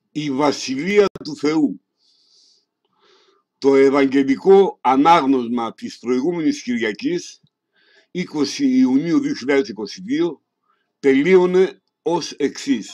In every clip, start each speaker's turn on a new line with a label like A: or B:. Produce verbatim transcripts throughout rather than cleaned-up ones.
A: η Βασιλεία του Θεού. Το Ευαγγελικό ανάγνωσμα της προηγούμενης Κυριακής, είκοσι Ιουνίου δύο χιλιάδες είκοσι δύο, τελείωνε ως εξής.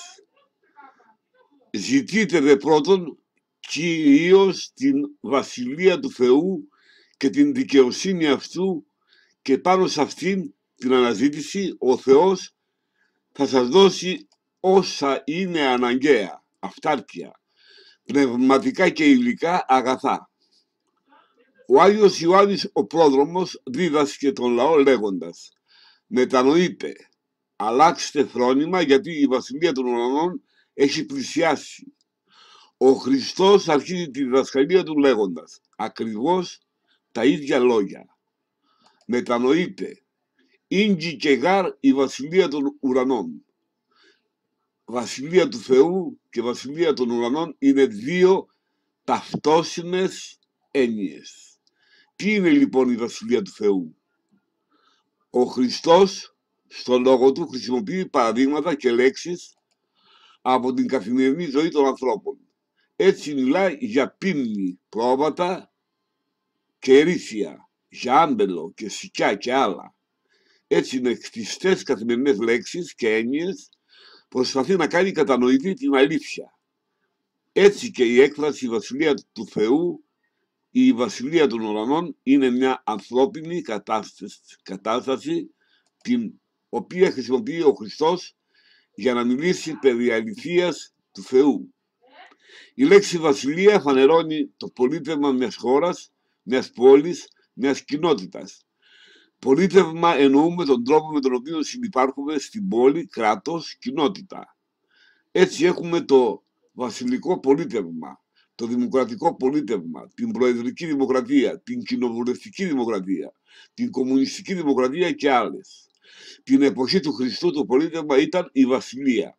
A: Ζητείτε δε πρώτον κυρίως την Βασιλεία του Θεού και την δικαιοσύνη αυτού, και πάνω σε αυτήν την αναζήτηση ο Θεός θα σας δώσει όσα είναι αναγκαία, αυτάρκεια, πνευματικά και υλικά αγαθά. Ο Άγιος Ιωάννης ο Πρόδρομος δίδασκε τον λαό λέγοντας: μετανοείτε, αλλάξτε φρόνημα, γιατί η Βασιλεία των Ουρανών έχει πλησιάσει. Ο Χριστός αρχίζει τη διδασκαλία του λέγοντας ακριβώς τα ίδια λόγια. Μετανοείτε, ίγκυ και γάρ η Βασιλεία των Ουρανών. Βασιλεία του Θεού και Βασιλεία των Ουρανών είναι δύο ταυτόσιμες έννοιες. Τι είναι λοιπόν η Βασιλεία του Θεού? Ο Χριστός στο λόγο του χρησιμοποιεί παραδείγματα και λέξεις από την καθημερινή ζωή των ανθρώπων. Έτσι μιλάει για πίμνη, πρόβατα και ερήθια, για άμπελο και σικιά και άλλα. Έτσι είναι χτιστές καθημερινές λέξεις και έννοιες, προσπαθεί να κάνει κατανοητή την αλήθεια. Έτσι και η έκφραση Βασιλεία του Θεού, η Βασιλεία των Ουρανών, είναι μια ανθρώπινη κατάσταση, κατάσταση την οποία χρησιμοποιεί ο Χριστός για να μιλήσει περί αληθείας του Θεού. Η λέξη Βασιλεία φανερώνει το πολίτευμα μιας χώρας, μιας πόλης, μιας κοινότητας. Πολίτευμα εννοούμε τον τρόπο με τον οποίο συνυπάρχουμε στην πόλη, κράτος, κοινότητα. Έτσι έχουμε το βασιλικό πολίτευμα, το δημοκρατικό πολίτευμα, την προεδρική δημοκρατία, την κοινοβουλευτική δημοκρατία, την κομμουνιστική δημοκρατία και άλλες. Την εποχή του Χριστού το πολίτευμα ήταν η βασιλεία.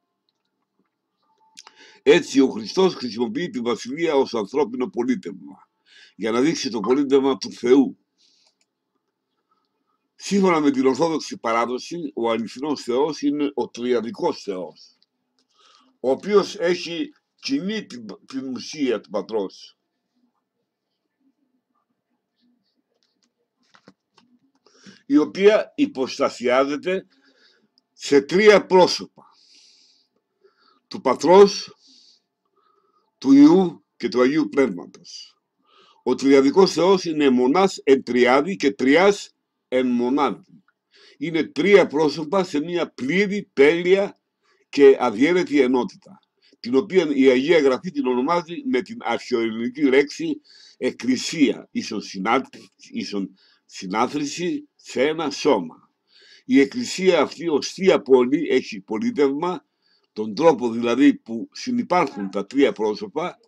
A: Έτσι ο Χριστός χρησιμοποιεί τη βασιλεία ως ανθρώπινο πολίτευμα για να δείξει το πολίτευμα του Θεού. Σύμφωνα με την Ορθόδοξη παράδοση, ο αληθινός Θεός είναι ο τριαδικός Θεός, ο οποίος έχει κοινή την, την ουσία του Πατρός. Η οποία υποστασιάζεται σε τρία πρόσωπα: του Πατρός, του Υιού και του Αγίου Πνεύματος. Ο τριαδικός Θεός είναι μονάς εν τριάδη και τριάς εν μονάδη. Είναι τρία πρόσωπα σε μια πλήρη, τέλεια και αδιέρετη ενότητα, την οποία η Αγία Γραφή την ονομάζει με την αρχαιοελληνική λέξη εκκλησία, ίσον, ίσον συνάθρηση σε ένα σώμα. Η εκκλησία αυτή ως θεία πόλη έχει πολίτευμα, τον τρόπο δηλαδή που συνυπάρχουν τα τρία πρόσωπα.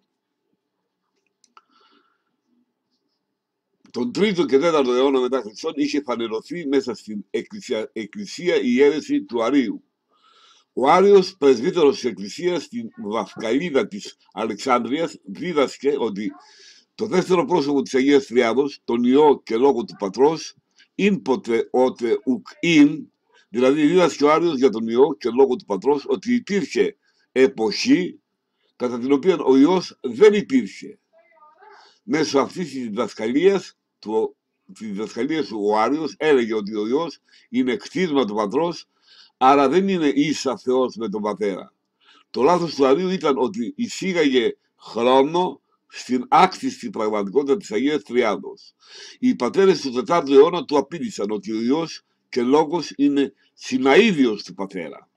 A: Τον τρίτο και τέταρτο αιώνα μετά Χριστόν είχε φανερωθεί μέσα στην εκκλησία, εκκλησία η αίρεση του Αρείου. Ο Άριος, πρεσβύτερος της εκκλησίας στην Βαφκαλίδα της Αλεξάνδρειας, δίδασκε ότι το δεύτερο πρόσωπο της Αγίας Τριάδος, τον Υιό και λόγο του Πατρός, ειν ποτε ότε ουκ ειν, δηλαδή δίδασκε ο Άριος για τον Υιό και λόγο του Πατρός ότι υπήρχε εποχή κατά την οποία ο Υιός δεν υπήρχε. Μέσω αυτής της διδασκαλίας του, της διδασκαλίας του ο Άριος έλεγε ότι ο Υιός είναι κτίσμα του Πατρός, άρα δεν είναι ίσα Θεός με τον Πατέρα. Το λάθος του Αρείου ήταν ότι εισήγαγε χρόνο στην άκτιστη πραγματικότητα της Αγίας Τριάδος. Οι πατέρες του τετάρτου αιώνα του απήντησαν ότι ο Υιός και Λόγος είναι συναίδιος του Πατέρα.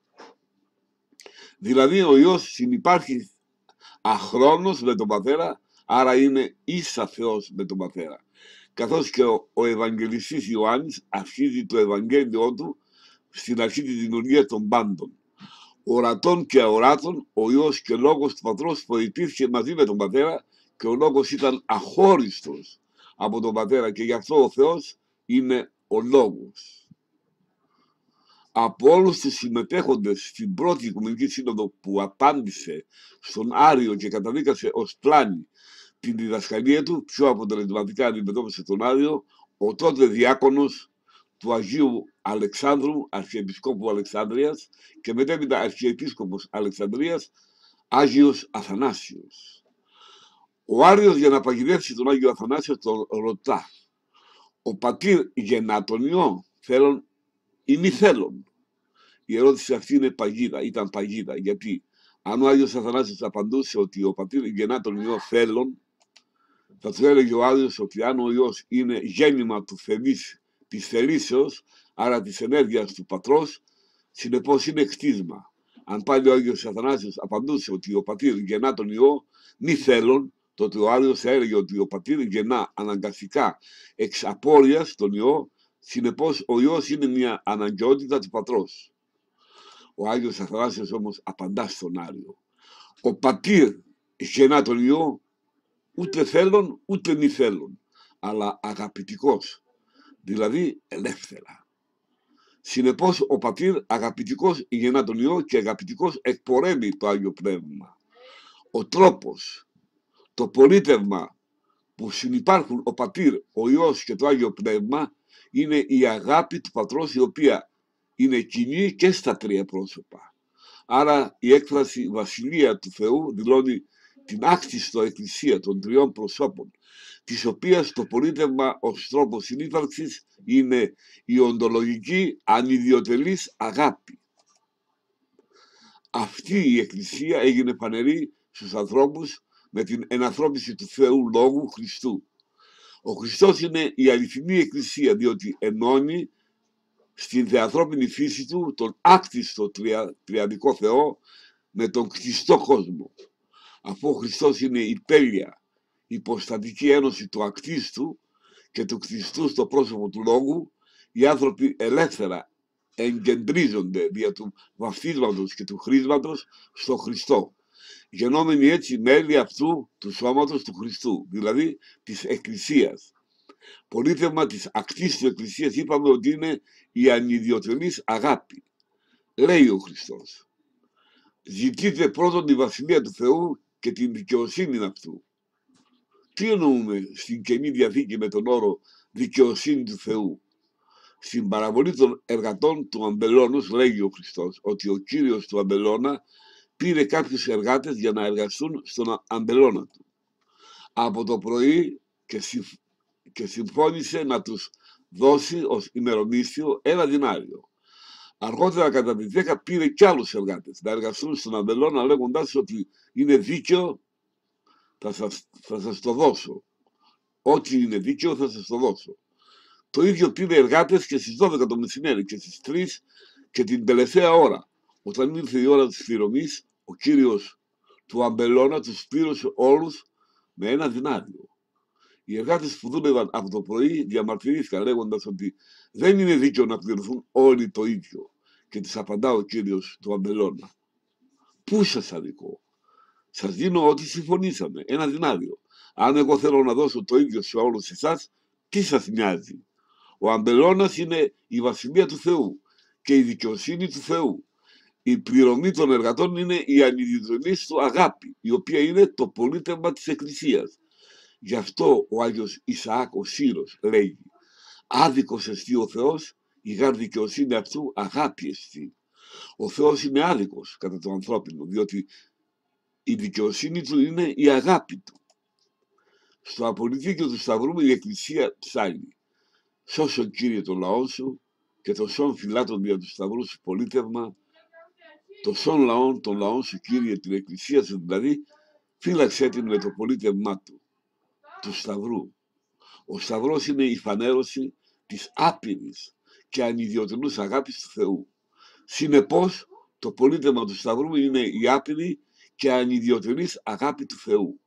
A: Δηλαδή ο Υιός συνυπάρχει αχρόνος με τον Πατέρα, άρα είναι ίσα Θεός με τον Πατέρα. Καθώς και ο, ο Ευαγγελιστής Ιωάννης αρχίζει το Ευαγγέλιο του στην αρχή της δημιουργίας των πάντων. Ορατών και αοράτων, ο Υιός και Λόγος του Πατρός προϋπήρχε μαζί με τον Πατέρα και ο Λόγος ήταν αχώριστος από τον Πατέρα και γι' αυτό ο Θεός είναι ο Λόγος. Από όλους τους συμμετέχοντες στην πρώτη Οικουμενική Σύνοδο που απάντησε στον Άριο και καταδίκασε ως πλάνη την διδασκαλία του, πιο αποτελεσματικά αντιμετώπισε τον Άριο ο τότε διάκονος του Αγίου Αλεξάνδρου, Αρχιεπισκόπου Αλεξάνδρειας και μετέπειτα Αρχιεπίσκοπος Αλεξανδρίας, Άγιος Αθανάσιος. Ο Άριος για να παγιδεύσει τον Άγιο Αθανάσιο τον ρωτά, ο πατήρ γεννά τον ιό, θέλον ή μη θέλον? Η ερώτηση αυτή είναι παγίδα, ήταν παγίδα, γιατί αν ο Άγιος Αθανάσιος απαντούσε ότι ο πατήρ γεννά τον ιό θέλον, θα του έλεγε ο Άγιος ότι αν ο ιός είναι γέννημα του θελής, της θελήσεως, άρα της ενέργειας του πατρός, συνεπώς είναι κτίσμα. Αν πάλι ο Άγιος Αθανάσιος απαντούσε ότι ο πατήρ γεννά τον ιό μη θέλον, τότε ο Άριος θα έλεγε ότι ο πατήρ γεννά αναγκαστικά εξ απόρριας τον ιό, συνεπώς ο ιός είναι μια αναγκαιότητα του πατρός. Ο Άγιος Αθανάσιος όμως απαντά στον Άριο, ο πατήρ γεννά τον ιό ούτε θέλον ούτε μη θέλον, αλλά αγαπητικός, δηλαδή ελεύθερα. Συνεπώς ο πατήρ αγαπητικός γεννά τον ιό και αγαπητικός εκπορεύει το Άγιο Πνεύμα. Ο τρόπος, το πολίτευμα που συνυπάρχουν ο πατήρ, ο Υιός και το Άγιο Πνεύμα είναι η αγάπη του πατρός, η οποία είναι κοινή και στα τρία πρόσωπα. Άρα η έκφραση Βασιλεία του Θεού δηλώνει την άκτιστο εκκλησία των τριών προσώπων, της οποίας το πολίτευμα ως τρόπος συνύπαρξης είναι η οντολογική ανιδιοτελής αγάπη. Αυτή η εκκλησία έγινε φανερή στους ανθρώπους με την ενανθρώπιση του Θεού Λόγου Χριστού. Ο Χριστός είναι η αληθινή εκκλησία, διότι ενώνει στην θεανθρώπινη φύση του τον άκτιστο τρια, τριαδικό Θεό με τον κτιστό κόσμο. Αφού ο Χριστός είναι η τέλεια υποστατική ένωση του ακτίστου και του κτιστού στο πρόσωπο του Λόγου, οι άνθρωποι ελεύθερα εγκεντρίζονται δια του βαφτίσματος και του χρήσματος στο Χριστό, γενόμενοι έτσι μέλη αυτού του σώματος του Χριστού, δηλαδή της Εκκλησίας. Πολίτευμα της ακτίστου Εκκλησίας είπαμε ότι είναι η ανιδιοτελής αγάπη. Λέει ο Χριστός, ζητείτε πρώτον τη Βασιλεία του Θεού και την δικαιοσύνη αυτού. Τι εννοούμε στην Καινή Διαθήκη με τον όρο δικαιοσύνη του Θεού? Στην παραβολή των εργατών του αμπελώνος λέγει ο Χριστός ότι ο Κύριος του αμπελώνα πήρε κάποιους εργάτες για να εργαστούν στον αμπελώνα του. Από το πρωί και, συμφ... και συμφώνησε να τους δώσει ως ημερομίσθιο ένα δινάριο. Αργότερα κατά τη δέκα πήρε κι άλλους εργάτες να εργαστούν στον αμπελώνα, λέγοντας ότι είναι δίκαιο, θα σας, θα σας το δώσω. Ό,τι είναι δίκαιο θα σας το δώσω. Το ίδιο πήρε εργάτες και στις δώδεκα το μεσημέρι και στις τρεις και την τελευταία ώρα. Όταν ήρθε η ώρα της πληρωμής, ο Κύριος του αμπελώνα τους πλήρωσε όλους με ένα δινάριο. Οι εργάτες που δούλευαν από το πρωί διαμαρτυρήθηκαν λέγοντας ότι δεν είναι δίκαιο να πληρωθούν όλοι το ίδιο. Και τους απαντά ο Κύριος του αμπελώνα, πού σας αδικώ? Σας δίνω ό,τι συμφωνήσαμε, ένα δινάριο. Αν εγώ θέλω να δώσω το ίδιο σε όλους εσάς, τι σας νοιάζει? Ο αμπελώνας είναι η Βασιλεία του Θεού και η δικαιοσύνη του Θεού. Η πληρωμή των εργατών είναι η ανιδιοτελής του αγάπη, η οποία είναι το πολίτευμα της Εκκλησίας. Γι' αυτό ο Άγιος Ισαάκ ο Σύρος λέγει, άδικος εστί ο Θεός, η γάρ δικαιοσύνη αυτού αγάπη εστί. Ο Θεός είναι άδικος κατά το ανθρώπινο, διότι η δικαιοσύνη του είναι η αγάπη του. Στο απολυτίκιο του Σταυρού η Εκκλησία ψάλει, σώσον Κύριε τον λαό σου και το σών φυλάτων δια του Σταυρού σου πολίτευμα, το σών λαών των λαών σου Κύριε, την Εκκλησία σου δηλαδή, φύλαξέ την με το πολίτευμά του, του Σταυρού. Ο Σταυρός είναι η φανέρωση της άπειρης και ανιδιοτελούς αγάπης του Θεού. Συνεπώς, το πολίτευμα του Σταυρού είναι η άπειρη και ανιδιοτελής αγάπη του Θεού.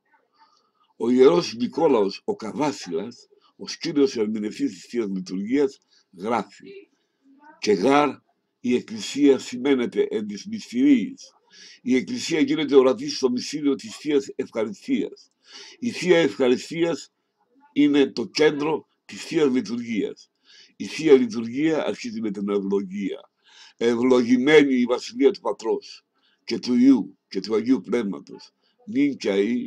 A: Ο Ιερός Νικόλαος ο Καβάσιλας, ως κύριος ερμηνευτής της Θείας Λειτουργίας, γράφει «Και γάρ η Εκκλησία σημαίνεται εν της μυστηρίης. Η Εκκλησία γίνεται ορατή στο μυστήριο της Θείας Ευχαριστίας. Η Θεία Ευχαριστίας είναι το κέντρο της Θείας Λειτουργίας. Η Θεία Λειτουργία αρχίζει με την ευλογία. Ευλογημένη η Βασιλεία του Πατρός και του Υιού και του Αγίου Πνεύματος, νυν και αεί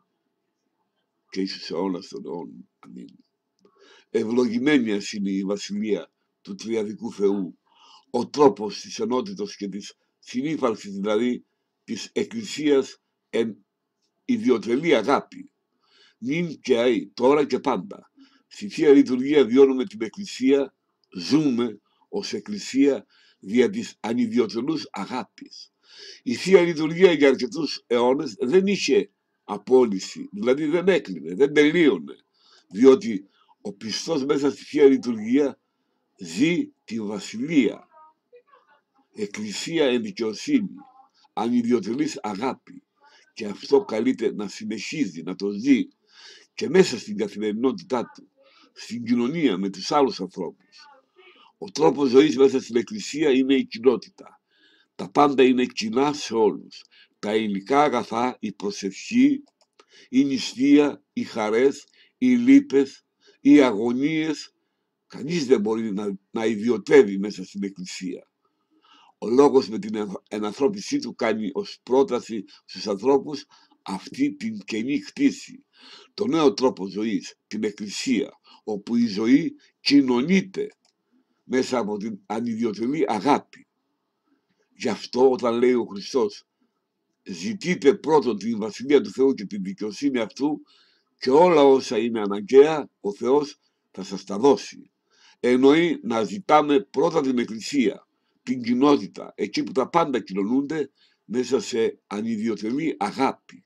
A: και ίσως σε όλα των αιώνων. Αμήν. Ευλογημένη ας είναι η Βασιλεία του Τριαδικού Θεού, ο τρόπος της ενότητος και της συνύπαρξης δηλαδή της Εκκλησίας εν ιδιωτελή αγάπη, νυν και αεί, τώρα και πάντα. Στη Θεία Λειτουργία βιώνουμε την Εκκλησία, ζούμε ως Εκκλησία δια της ανιδιοτελούς αγάπης. Η Θεία Λειτουργία για αρκετούς αιώνες δεν είχε απόλυση, δηλαδή δεν έκλεινε, δεν τελείωνε, διότι ο πιστός μέσα στη Θεία Λειτουργία ζει τη βασιλεία, Εκκλησία εν δικαιοσύνη, ανιδιοτελής αγάπη, και αυτό καλείται να συνεχίζει, να το ζει και μέσα στην καθημερινότητά του, στην κοινωνία με τους άλλους ανθρώπους. Ο τρόπος ζωής μέσα στην Εκκλησία είναι η κοινότητα. Τα πάντα είναι κοινά σε όλους. Τα υλικά αγαθά, η προσευχή, η νηστεία, οι χαρές, οι λύπες, οι αγωνίες, κανείς δεν μπορεί να, να ιδιωτεύει μέσα στην Εκκλησία. Ο λόγος με την ενανθρώπισή του κάνει ως πρόταση στους ανθρώπους αυτή την καινή κτήση, το νέο τρόπο ζωής, την Εκκλησία, όπου η ζωή κοινωνείται μέσα από την ανιδιοτελή αγάπη. Γι' αυτό όταν λέει ο Χριστός, ζητείτε πρώτον την Βασιλεία του Θεού και την δικαιοσύνη αυτού και όλα όσα είναι αναγκαία, ο Θεός θα σας τα δώσει. Εννοεί να ζητάμε πρώτα την Εκκλησία, την κοινότητα, εκεί που τα πάντα κοινωνούνται μέσα σε ανιδιοτελή αγάπη.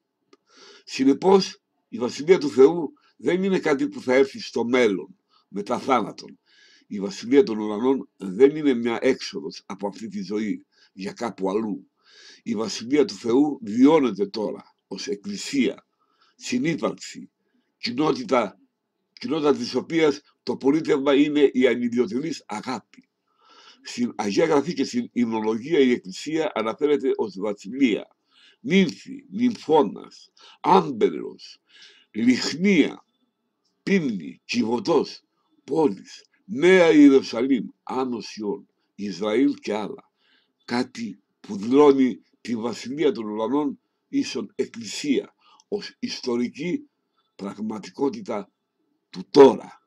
A: Συνεπώς, η Βασιλεία του Θεού δεν είναι κάτι που θα έρθει στο μέλλον, μετά θάνατον. Η Βασιλεία των Ουρανών δεν είναι μια έξοδος από αυτή τη ζωή για κάπου αλλού. Η Βασιλεία του Θεού βιώνεται τώρα ως Εκκλησία, συνύπαρξη, κοινότητα, κοινότητα της οποίας το πολίτευμα είναι η ανιδιοτελής αγάπη. Στην Αγία Γραφή και στην Υμνολογία η Εκκλησία αναφέρεται ως βασιλεία, νύμφη, νυμφώνας, άμπελος, λιχνία, πίμνη, κιβωτός, πόλης, Νέα Ιερουσαλήμ, Άνω Σιών, Ισραήλ και άλλα. Κάτι που δηλώνει τη Βασιλεία των Ουρανών ίσον Εκκλησία ως ιστορική πραγματικότητα του τώρα.